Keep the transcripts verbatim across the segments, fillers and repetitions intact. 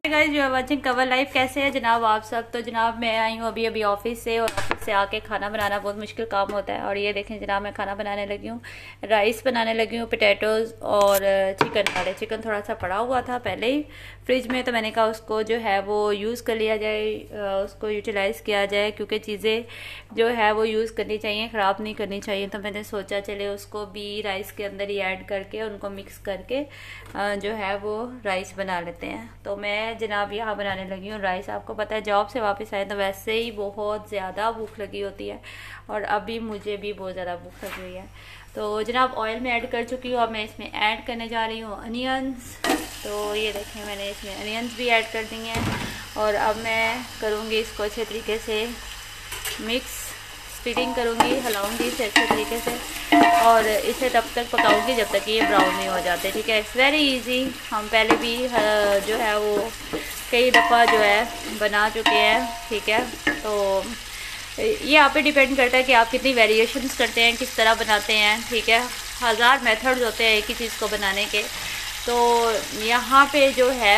Guys you are watching cover life. कैसे है जनाब आप सब? तो जनाब मैं आई हूँ अभी अभी ऑफिस से, और ऑफिस से आके खाना बनाना बहुत मुश्किल काम होता है। और ये देखें जनाब, मैं खाना बनाने लगी हूँ, राइस बनाने लगी हूँ, पोटैटोज और चिकन वाले। चिकन थोड़ा सा पड़ा हुआ था पहले ही फ्रिज में, तो मैंने कहा उसको जो है वो यूज़ कर लिया जाए, उसको यूटिलाइज़ किया जाए, क्योंकि चीज़ें जो है वो यूज़ करनी चाहिए, ख़राब नहीं करनी चाहिए। तो मैंने सोचा चले उसको भी राइस के अंदर ही ऐड करके उनको मिक्स करके जो है वो राइस बना लेते हैं। तो मैं जनाब यहाँ बनाने लगी हूँ राइस। आपको पता है जॉब से वापस आए तो वैसे ही बहुत ज़्यादा भूख लगी होती है, और अभी मुझे भी बहुत ज़्यादा भूख लगी हुई है। तो जनाब ऑयल में ऐड कर चुकी हूँ, अब मैं इसमें ऐड करने जा रही हूँ अनियंस। तो ये देखें मैंने इसमें अनियंस भी ऐड कर दिए हैं, और अब मैं करूँगी इसको अच्छे तरीके से मिक्स, स्टीरिंग करूँगी, हिलाऊंगी इसे अच्छे तरीके से, और इसे तब तक पकाऊंगी जब तक ये ब्राउन नहीं हो जाते। ठीक है, इट्स वेरी इजी। हम पहले भी जो है वो कई दफ़ा जो है बना चुके हैं। ठीक है, तो ये आप पे डिपेंड करता है कि आप कितनी वेरिएशंस करते हैं, किस तरह बनाते हैं। ठीक है, हज़ार मेथड्स होते हैं एक ही चीज़ को बनाने के। तो यहाँ पे जो है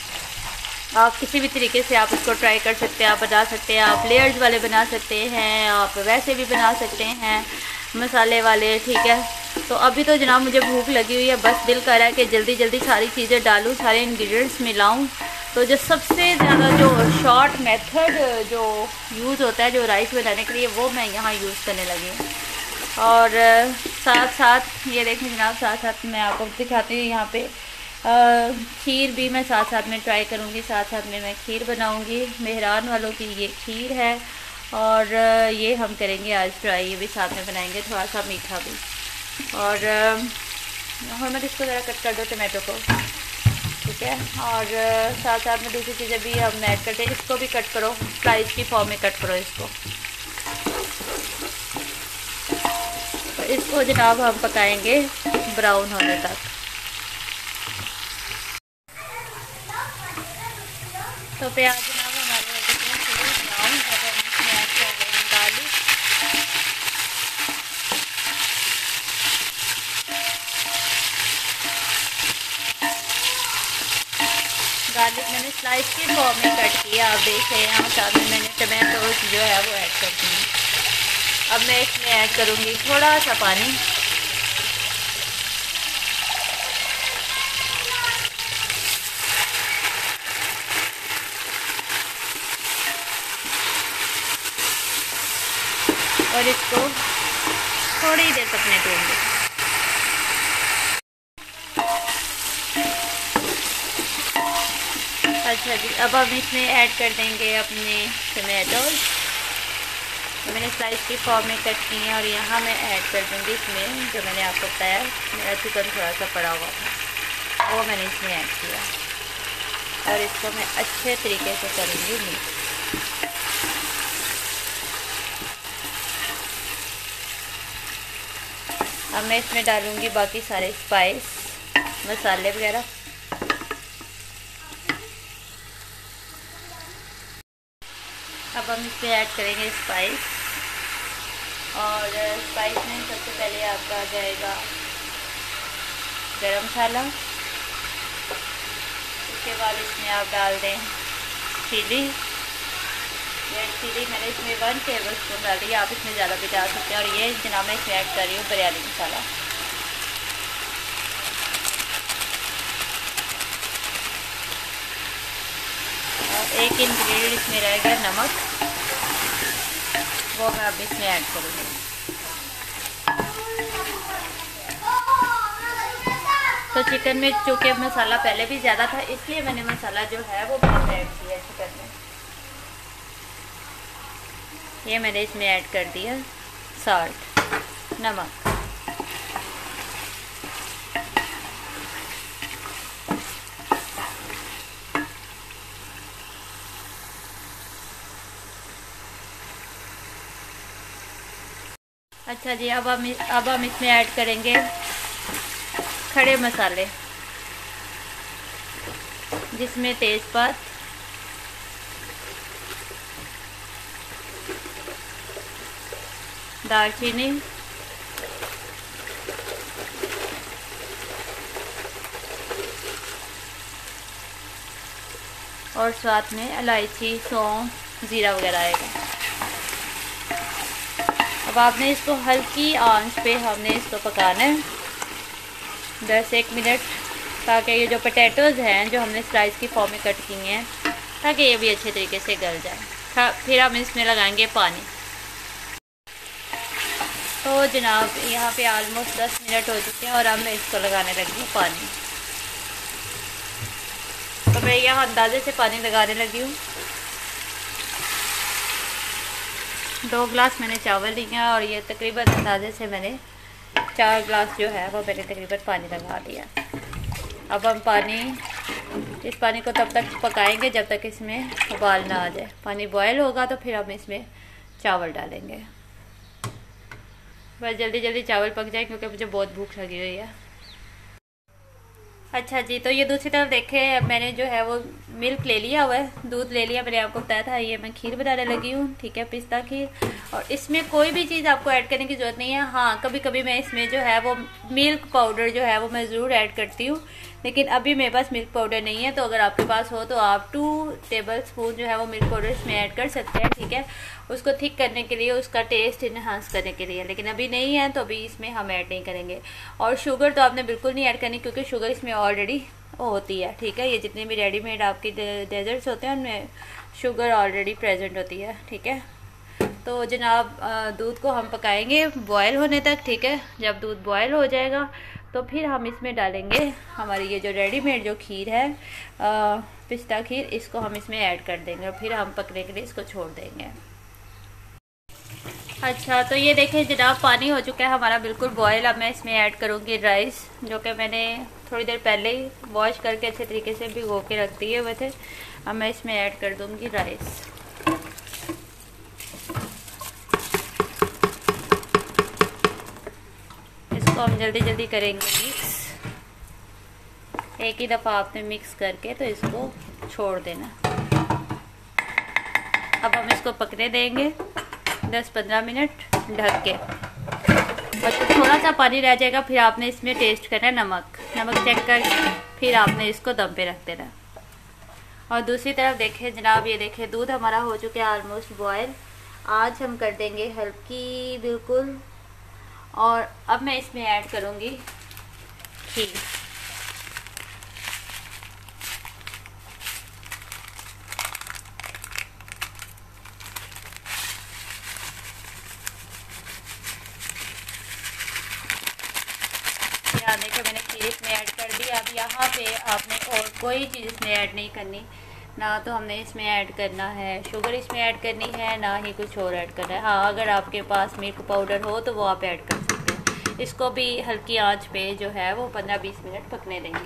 आप किसी भी तरीके से आप इसको ट्राई कर सकते हैं, आप बना सकते हैं, आप लेयर्स वाले बना सकते हैं, आप वैसे भी बना सकते हैं मसाले वाले। ठीक है, तो अभी तो जनाब मुझे भूख लगी हुई है, बस दिल कर रहा है कि जल्दी जल्दी सारी चीज़ें डालूं, सारे इंग्रेडिएंट्स मिलाऊं। तो जो सबसे ज़्यादा जो शॉर्ट मेथड जो यूज़ होता है जो राइस बनाने के लिए, वो मैं यहाँ यूज़ करने लगी हूँ। और साथ साथ ये देखें जनाब, साथ साथ मैं आपको दिखाती हूँ यहाँ पे खीर भी मैं साथ साथ में ट्राई करूँगी। साथ साथ में मैं खीर बनाऊँगी, मेहरान वालों की ये खीर है, और ये हम करेंगे आज ट्राई, ये भी साथ में बनाएंगे, थोड़ा सा मीठा भी। और हम इसको ज़रा कट कर दो टमाटो को। ठीक है, और साथ साथ में दूसरी चीज़ें भी हम ऐड करते हैं। इसको भी कट करो, स्लाइस की फॉर्म में कट करो इसको। तो इसको जनाब हम पकाएंगे ब्राउन होने तक। तो प्याज जनाब हमारे हो चुके हैं थोड़े ब्राउन, अब हम इसमें ऐड कर रहे हैं गार्लिक। गार्लिक मैंने स्लाइस की फॉर्म में कट किया, आप देख रहे हैं। साथ में मैंने टमाटो जो है वो ऐड कर दी। अब मैं इसमें ऐड करूँगी थोड़ा सा पानी। और इसको थोड़ी देर पकने दूँगी। अच्छा जी, अब हम इसमें ऐड कर देंगे अपने टमाटोज। तो मैंने स्लाइस की फॉर्म में कट किए हैं, और यहाँ मैं ऐड कर दूँगी इसमें जो मैंने आपको बताया मेरा चिकन थोड़ा सा पड़ा हुआ था, वो मैंने इसमें ऐड किया, और इसको मैं अच्छे तरीके से करूँगी मिक्स। अब मैं इसमें डालूँगी बाकी सारे स्पाइस, मसाले वगैरह। अब हम इसमें ऐड करेंगे स्पाइस, और स्पाइस में सबसे पहले आपका आ जाएगा गरम मसाला। उसके बाद इसमें आप डाल दें चिली, रेड चिली मैंने इसमें वन टेबल स्पून डाल दी है, आप इसमें ज़्यादा भी डाल सकते हैं। और ये जनाब मैं इसमें ऐड कर रही हूँ बिरयानी मसाला। और एक इंग्रेडिएंट इसमें रहेगा नमक, वो मैं अब इसमें ऐड करूँगी। तो चिकन में चूँकि मसाला पहले भी ज़्यादा था, इसलिए मैंने मसाला जो है वो बहुत ऐड किया चिकन में। ये मैंने इसमें ऐड कर दिया साल्ट, नमक। अच्छा जी, अब हम अब हम इसमें ऐड करेंगे खड़े मसाले, जिसमें तेज़पात, दालचीनी, और साथ में इलायची, सौंफ, ज़ीरा वगैरह आएगा। अब आपने इसको हल्की आंच पे हमने इसको पकाना है दस एक मिनट, ताकि ये जो पोटैटोज़ हैं जो हमने स्लाइस की फॉर्म में कट की हैं, ताकि ये भी अच्छे तरीके से गल जाए। फिर हम इसमें लगाएंगे पानी। तो जनाब यहाँ पे आलमोस्ट दस मिनट हो चुके हैं और अब मैं इसको लगाने लगी हूँ पानी। तो मैं यहाँ अंदाजे से पानी लगाने लगी हूँ। दो गिलास मैंने चावल लिए और ये तकरीबन अंदाजे से मैंने चार गिलास जो है वो मैंने तकरीबन पानी लगा दिया। अब हम पानी इस पानी को तब तक पकाएंगे जब तक इसमें उबाल ना आ जाए। पानी बॉयल होगा तो फिर हम इसमें चावल डालेंगे। बस जल्दी जल्दी चावल पक जाए क्योंकि मुझे बहुत भूख लगी हुई है। अच्छा जी, तो ये दूसरी तरफ देखें, मैंने जो है वो मिल्क ले लिया हुआ है, दूध ले लिया। मैंने आपको बताया था ये मैं खीर बनाने लगी हूँ, ठीक है, पिस्ता खीर। और इसमें कोई भी चीज़ आपको ऐड करने की ज़रूरत नहीं है। हाँ, कभी कभी मैं इसमें जो है वो मिल्क पाउडर जो है वो मैं ज़रूर ऐड करती हूँ, लेकिन अभी मेरे पास मिल्क पाउडर नहीं है। तो अगर आपके पास हो तो आप टू टेबल स्पून जो है वो मिल्क पाउडर इसमें ऐड कर सकते हैं, ठीक है, उसको थिक करने के लिए, उसका टेस्ट इन्हांस करने के लिए। लेकिन अभी नहीं है तो अभी इसमें हम ऐड नहीं करेंगे। और शुगर तो आपने बिल्कुल नहीं ऐड करनी क्योंकि शुगर इसमें ऑलरेडी होती है, ठीक है। ये जितने भी रेडीमेड आपके डेजर्ट्स होते हैं उनमें शुगर ऑलरेडी प्रेजेंट होती है, ठीक है। तो जनाब दूध को हम पकाएंगे बॉयल होने तक, ठीक है। जब दूध बॉयल हो जाएगा तो फिर हम इसमें डालेंगे हमारी ये जो रेडीमेड जो खीर है आ, पिस्ता खीर, इसको हम इसमें ऐड कर देंगे और फिर हम पकने के लिए इसको छोड़ देंगे। अच्छा, तो ये देखें जनाब पानी हो चुका है हमारा बिल्कुल बॉयल। अब मैं इसमें ऐड करूँगी राइस, जो कि मैंने थोड़ी देर पहले ही वॉश करके अच्छे तरीके से भिगो के रख दिए हुए थे। अब मैं इसमें ऐड कर दूँगी राइस। इसको हम जल्दी जल्दी करेंगे मिक्स। एक ही दफ़ा आपने मिक्स करके तो इसको छोड़ देना। अब हम इसको पकने देंगे दस पंद्रह मिनट ढक के। और तो थोड़ा सा पानी रह जाएगा, फिर आपने इसमें टेस्ट करना है नमक। नमक चेक करके फिर आपने इसको दम पे रख देना। और दूसरी तरफ देखें जनाब, ये देखें दूध हमारा हो चुका है ऑलमोस्ट बॉयल। आज हम कर देंगे हल्की बिल्कुल। और अब मैं इसमें ऐड करूँगी खीर। यहाँ देखिए मैंने खीर इसमें ऐड कर दी। अब यहाँ पे आपने और कोई चीज़ इसमें ऐड नहीं करनी, ना तो हमने इसमें ऐड करना है शुगर, इसमें ऐड करनी है, ना ही कुछ और ऐड करना है। हाँ, अगर आपके पास मिल्क पाउडर हो तो वो आप ऐड कर सकते हैं। इसको भी हल्की आंच पे जो है वो पंद्रह बीस मिनट पकने देंगे।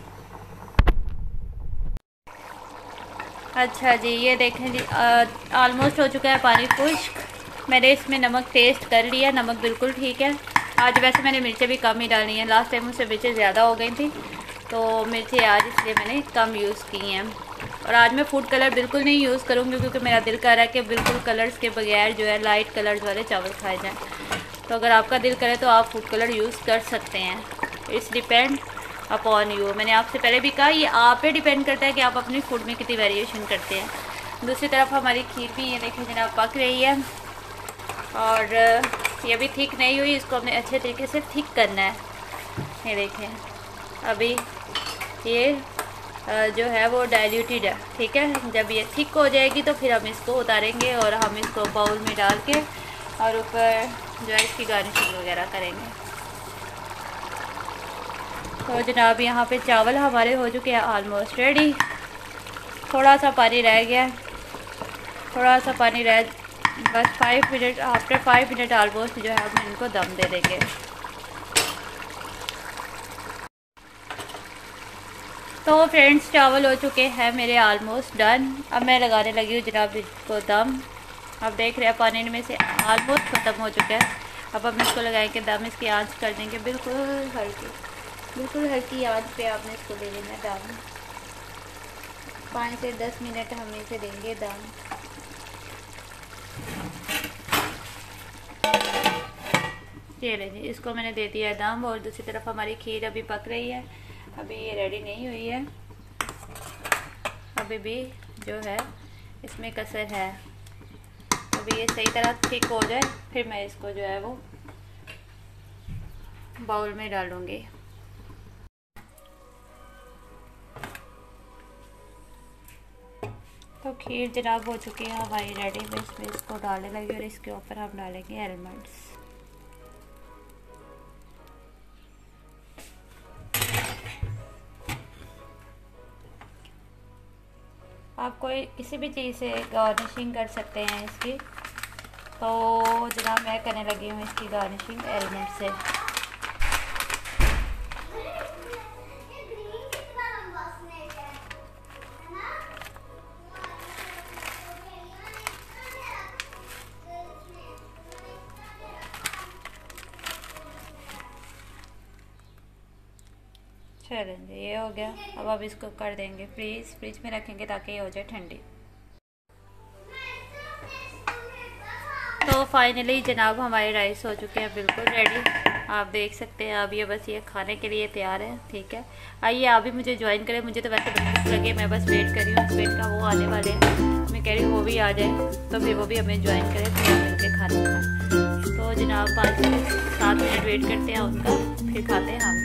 अच्छा जी, ये देखें जी ऑलमोस्ट हो चुका है पानी खुश्क। मैंने इसमें नमक टेस्ट कर लिया, नमक बिल्कुल ठीक है। आज वैसे मैंने मिर्चें भी कम ही डाली हैं, लास्ट टाइम मुझसे मिर्चें ज़्यादा हो गई थी तो मिर्चें आज इसलिए मैंने कम यूज़ की हैं। और आज मैं फूड कलर बिल्कुल नहीं यूज़ करूँगी क्योंकि मेरा दिल कर रहा है कि बिल्कुल कलर्स के बगैर जो है लाइट कलर्स वाले चावल खाए जाएँ। तो अगर आपका दिल करे तो आप फूड कलर यूज़ कर सकते हैं, इट्स डिपेंड अपॉन यू। मैंने आपसे पहले भी कहा ये आप पे डिपेंड करता है कि आप अपनी फूड में कितनी वेरिएशन करते हैं। दूसरी तरफ हमारी खीर भी ये देखें जनाब पक रही है और ये अभी थिक नहीं हुई, इसको हमने अच्छे तरीके से थिक करना है। ये देखें अभी ये जो है वो डाइल्यूटेड है, ठीक है। जब ये थिक हो जाएगी तो फिर हम इसको उतारेंगे और हम इसको बाउल में डाल के और ऊपर जो है इसकी गार्निशिंग वगैरह करेंगे। तो जनाब यहाँ पे चावल हमारे हो चुके हैं ऑलमोस्ट रेडी। थोड़ा सा पानी रह गया, थोड़ा सा पानी रह बस five minute after five minute almost जो है हम इनको दम दे देंगे। तो फ्रेंड्स चावल हो चुके हैं मेरे ऑलमोस्ट डन। अब मैं लगाने लगी हूँ जनाब इसको दम। अब देख रहे हैं पानी में से ऑलमोस्ट ख़त्म हो चुका है। अब हम इसको लगाएंगे दम, इसकी आंच कर देंगे बिल्कुल हल्की, बिल्कुल हल्की आंच पे आपने इसको दे देना दम। पाँच से दस मिनट हम इसे देंगे दम। ये लीजिए इसको मैंने दे दिया है दम। और दूसरी तरफ हमारी खीर अभी पक रही है, अभी ये रेडी नहीं हुई है, अभी भी जो है इसमें कसर है। तो अभी ये सही तरह थिक हो जाए फिर मैं इसको जो है वो बाउल में डालूँगी। तो खीर जनाब हो चुकी है हमारी रेडी। मैं इसमें इसको डालने लगी और इसके ऊपर हम डालेंगे आलमंड्स। आप कोई किसी भी चीज़ से गार्निशिंग कर सकते हैं इसकी। तो जनाब मैं करने लगी हूँ इसकी गार्निशिंग आलमंड से। चलें ये हो गया। अब अब इसको कर देंगे फ्रीज फ्रिज में रखेंगे ताकि ये हो जाए ठंडी। तो फाइनली जनाब हमारे राइस हो चुके हैं बिल्कुल रेडी। आप देख सकते हैं अब ये बस ये खाने के लिए तैयार है। ठीक है, आइए आप भी मुझे ज्वाइन करें। मुझे तो वैसे भूख लगे, मैं बस वेट कर रही हूँ हस्बैंड का, वो आने वाले हैं। मैं कह रही हूँ वो भी आ जाए तो फिर वो भी हमें ज्वाइन करें तो हम मिलकर खाना खाएं। तो जनाब पाँच से सात मिनट वेट करते हैं उनका, फिर खाते हैं हम।